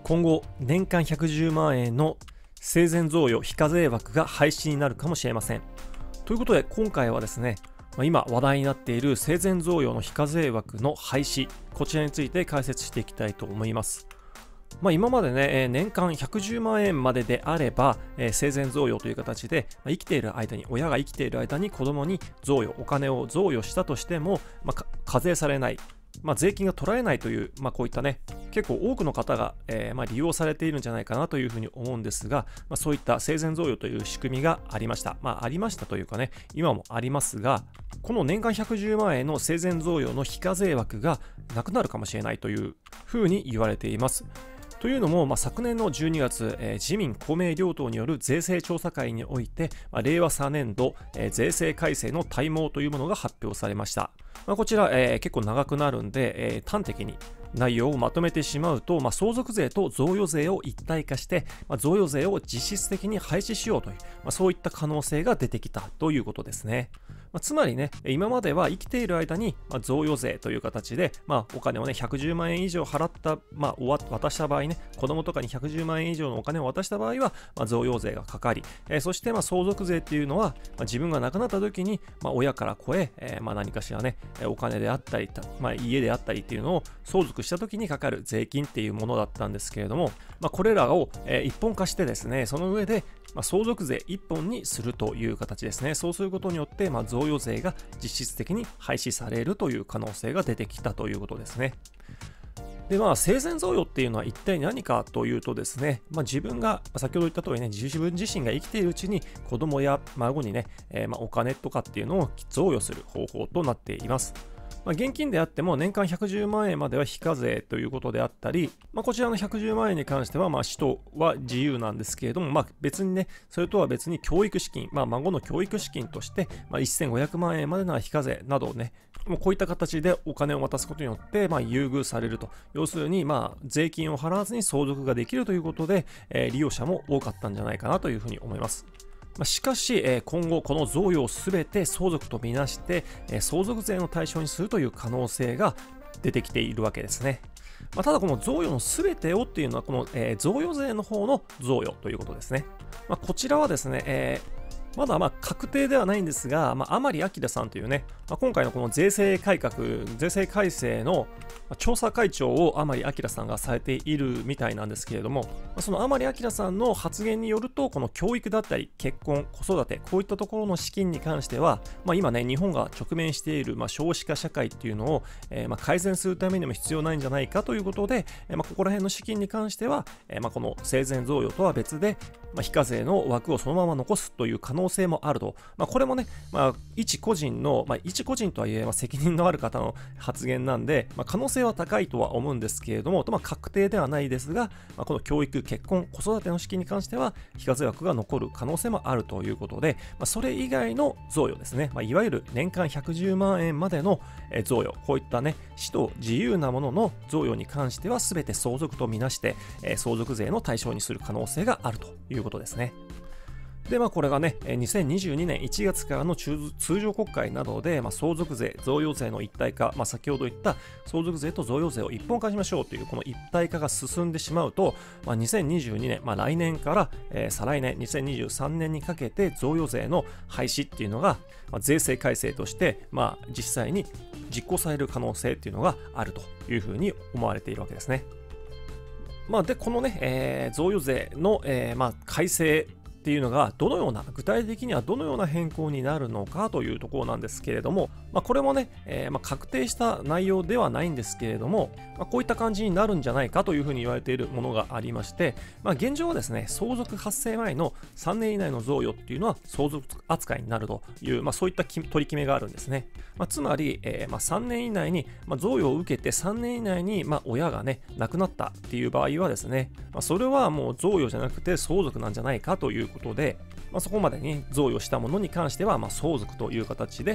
今後年間110万円の生前贈与非課税枠が廃止になるかもしれません。ということで今回はですね、今話題になっている生前贈与の非課税枠の廃止、こちらについて解説していきたいと思います。今までね、年間110万円までであれば、生前贈与という形で、生きている間に、親が生きている間に子供にお金を贈与したとしても、課税されない、税金が取られないという、こういったね、結構多くの方が、利用されているんじゃないかなというふうに思うんですが、そういった生前贈与という仕組みがありました。ありましたというかね、今もありますが、この年間110万円の生前贈与の非課税枠がなくなるかもしれないというふうに言われています。というのも、昨年の12月、自民公明両党による税制調査会において、令和3年度、税制改正の大綱というものが発表されました。こちら、結構長くなるんで、端的に内容をまとめてしまうと、相続税と贈与税を一体化して、贈与税を実質的に廃止しようという、そういった可能性が出てきたということですね。つまりね、今までは生きている間に、贈与税という形で、お金をね、110万円以上払った、渡した場合ね、子供とかに110万円以上のお金を渡した場合は、贈与税がかかり、そして相続税っていうのは、自分が亡くなった時に、親から子へ、何かしらね、お金であったり、家であったりっていうのを相続した時にかかる税金っていうものだったんですけれども、これらを、一本化してですね、その上で、相続税一本にするという形ですね。そうすることによって、贈与税が実質的に廃止されるという可能性が出てきたということですね。で生前贈与っていうのは一体何かというとですね、自分が先ほど言った通りね、自分自身が生きているうちに子供や孫にね、お金とかっていうのを贈与する方法となっています。現金であっても年間110万円までは非課税ということであったり、こちらの110万円に関しては、使途は自由なんですけれども、別にね、それとは別に教育資金、孫の教育資金として、1500万円までなら非課税などをね、もうこういった形でお金を渡すことによって、優遇されると。要するに、税金を払わずに相続ができるということで、利用者も多かったんじゃないかなというふうに思います。しかし、今後この贈与をすべて相続とみなして、相続税の対象にするという可能性が出てきているわけですね。ただこの贈与のすべてをっていうのはこの、贈与税の方の贈与ということですね。こちらはですね、まだ確定ではないんですが、甘利明さんというね、今回のこの税制改正の調査会長を甘利明さんがされているみたいなんですけれども、その甘利明さんの発言によると、この教育だったり結婚、子育て、こういったところの資金に関しては、今ね、日本が直面している、少子化社会っていうのを、改善するためにも必要ないんじゃないかということで、ここら辺の資金に関しては、この生前贈与とは別で、非課税の枠をそのまま残すという可能性もあると。これもね、一個人とはいえ、責任のある方の発言なんで、可能性は高いとは思うんですけれども、確定ではないですが、この教育、結婚、子育ての資金に関しては、非課税枠が残る可能性もあるということで、それ以外の贈与ですね、いわゆる年間110万円までの贈与、こういったね、使途自由なものの贈与に関しては、全て相続とみなして、相続税の対象にする可能性があるということですね。で、これがね、2022年1月からの通常国会などで、相続税、贈与税の一体化、先ほど言った相続税と贈与税を一本化しましょうという、この一体化が進んでしまうと、2022年、来年から、再来年、2023年にかけて贈与税の廃止っていうのが、税制改正として、実際に実行される可能性っていうのがあるというふうに思われているわけですね。で、このね、贈与税の、改正っていうのが具体的にはどのような変更になるのかというところなんですけれども、これもね、確定した内容ではないんですけれども、こういった感じになるんじゃないかというふうに言われているものがありまして、現状はですね、相続発生前の3年以内の贈与っていうのは相続扱いになるという、そういった取り決めがあるんですね。つまり、3年以内に、贈与を受けて3年以内に、親がね、亡くなったっていう場合はですね、それはもう贈与じゃなくて相続なんじゃないかということで、そこまでに贈与したものに関しては、相続という形で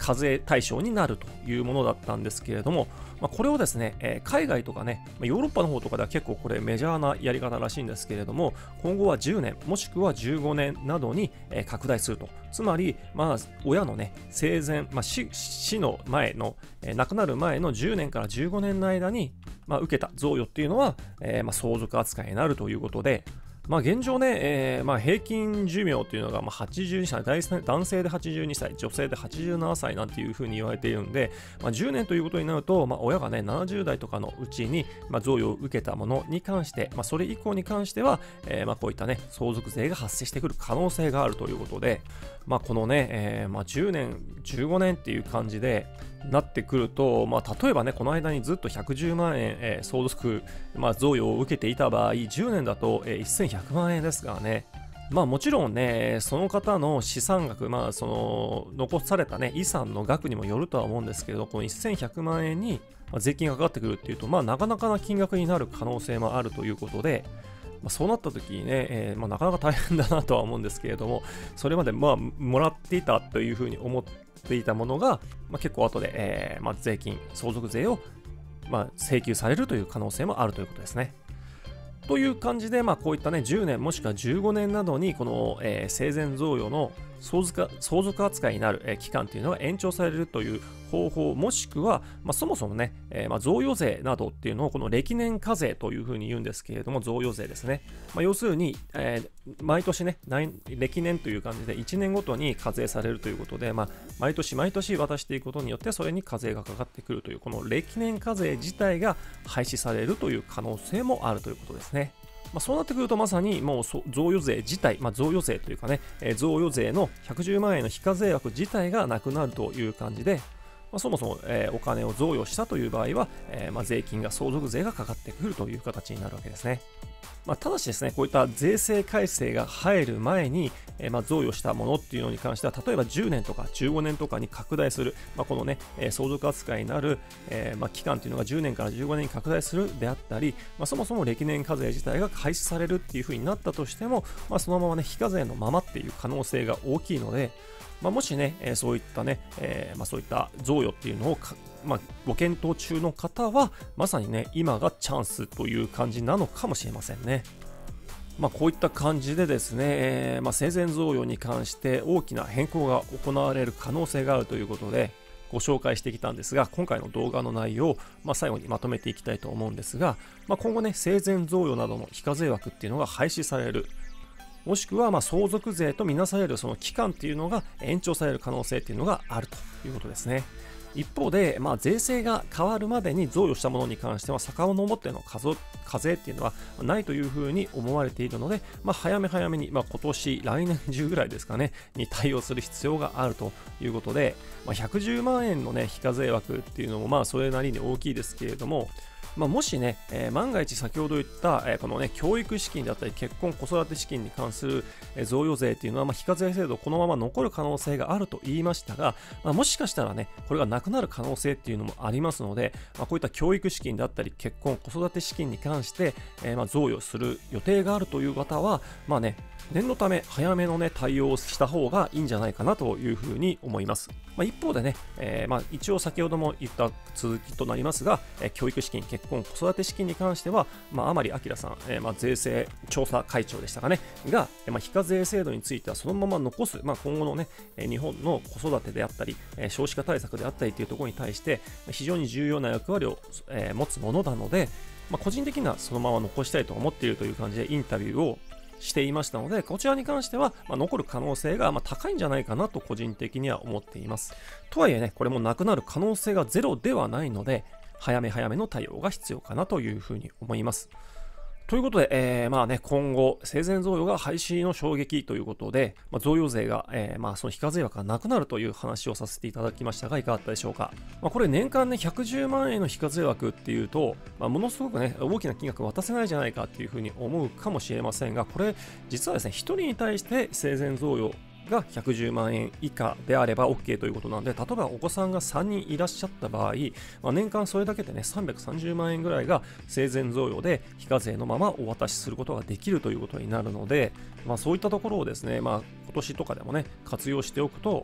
課税対象になるというものだったんですけれども、これをですね、海外とかね、ヨーロッパの方とかでは結構これメジャーなやり方らしいんですけれども、今後は10年もしくは15年などに拡大すると。つまり、親のね、生前、死の前の、亡くなる前の10年から15年の間に、受けた贈与っていうのは、相続扱いになるということで、現状ね、平均寿命というのが82歳、男性で82歳、女性で87歳なんていうふうに言われているので、10年ということになると、親がね、70代とかのうちに、贈与を受けたものに関して、それ以降に関しては、こういったね、相続税が発生してくる可能性があるということで、このね、10年、15年っていう感じでなってくると、例えばね、この間にずっと110万円、相続、贈与を受けていた場合、10年だと、1100万円ですからね。もちろんね、その方の資産額、その残されたね、遺産の額にもよるとは思うんですけど、この1100万円に税金がかかってくるっていうと、なかなかな金額になる可能性もあるということで、そうなった時にね、なかなか大変だなとは思うんですけれども、それまでもらっていたというふうに思っていたものが、結構後で、税金、相続税を、請求されるという可能性もあるということですね。という感じで、こういったね、10年もしくは15年などに、この、生前贈与の相続扱いになる、期間というのが延長されるという方法、もしくは、そもそもね、贈与税などっていうのをこの歴年課税というふうに言うんですけれども、贈与税ですね。要するに、毎年ね、歴年という感じで1年ごとに課税されるということで、毎年毎年渡していくことによってそれに課税がかかってくるという、この歴年課税自体が廃止されるという可能性もあるということですね。そうなってくるとまさにもう贈与税自体、贈与税というかね、贈与税の110万円の非課税枠自体がなくなるという感じで、そもそも、お金を贈与したという場合は、税金が相続税がかかってくるという形になるわけですね。ただしですね、こういった税制改正が入る前に、贈与したものっていうのに関しては、例えば10年とか15年とかに拡大する、このね、相続扱いになる、期間というのが10年から15年に拡大するであったり、そもそも歴年課税自体が廃止されるっていう風になったとしても、そのままね、非課税のままっていう可能性が大きいので、もしね、そういったね、そういった贈与っていうのをご検討中の方は、まさにね、今がチャンスという感じなのかもしれませんね。こういった感じでですね、生前贈与に関して大きな変更が行われる可能性があるということで、ご紹介してきたんですが、今回の動画の内容を、最後にまとめていきたいと思うんですが、今後ね、生前贈与などの非課税枠っていうのが廃止される。もしくは相続税とみなされるその期間っていうのが延長される可能性っていうのがあるということですね。一方で、税制が変わるまでに贈与したものに関しては遡っての課税っていうのはないというふうに思われているので、早め早めに、今年来年中ぐらいですかねに対応する必要があるということで、110万円のね非課税枠っていうのもそれなりに大きいですけれども、もしね、万が一先ほど言った、このね、教育資金だったり結婚子育て資金に関する、贈与税っていうのは、非課税制度このまま残る可能性があると言いましたが、もしかしたらね、これがなくなる可能性っていうのもありますので、こういった教育資金だったり結婚子育て資金に関して、贈与する予定があるという方は、念のため早めのね対応をした方がいいんじゃないかなというふうに思います。一方でね、一応先ほども言った続きとなりますが、教育資金、結婚、子育て資金に関しては、甘利明さん、税制調査会長でしたかね、が、非課税制度についてはそのまま残す、今後のね、日本の子育てであったり、少子化対策であったりというところに対して、非常に重要な役割を、持つものなので、個人的にはそのまま残したいと思っているという感じでインタビューをしていましたので、こちらに関しては、残る可能性が高いんじゃないかなと個人的には思っています。とはいえね、これもなくなる可能性がゼロではないので、早め早めの対応が必要かなというふうに思います。ということで、今後、生前贈与が廃止の衝撃ということで、贈与税が、その非課税枠がなくなるという話をさせていただきましたが、いかがだったでしょうか。これ年間ね、110万円の非課税枠っていうと、ものすごくね、大きな金額渡せないじゃないかっていうふうに思うかもしれませんが、これ、実はですね、1人に対して生前贈与が110万円以下であれば OK ということなので、例えばお子さんが3人いらっしゃった場合、年間それだけでね330万円ぐらいが生前贈与で非課税のままお渡しすることができるということになるので、そういったところをですね、今年とかでもね活用しておくと、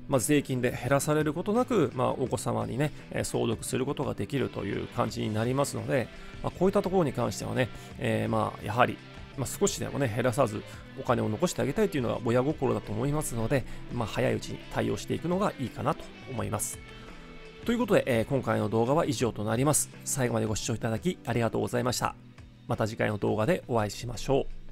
税金で減らされることなく、お子様にね、相続することができるという感じになりますので、こういったところに関してはね、やはり少しでもね減らさずお金を残してあげたいというのが親心だと思いますので、早いうちに対応していくのがいいかなと思います。ということで、今回の動画は以上となります。最後までご視聴いただきありがとうございました。また次回の動画でお会いしましょう。